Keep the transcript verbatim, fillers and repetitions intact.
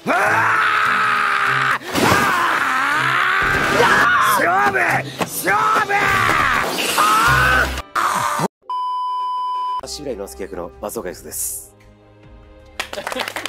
勝負勝負。足浦の助役の松岡康です。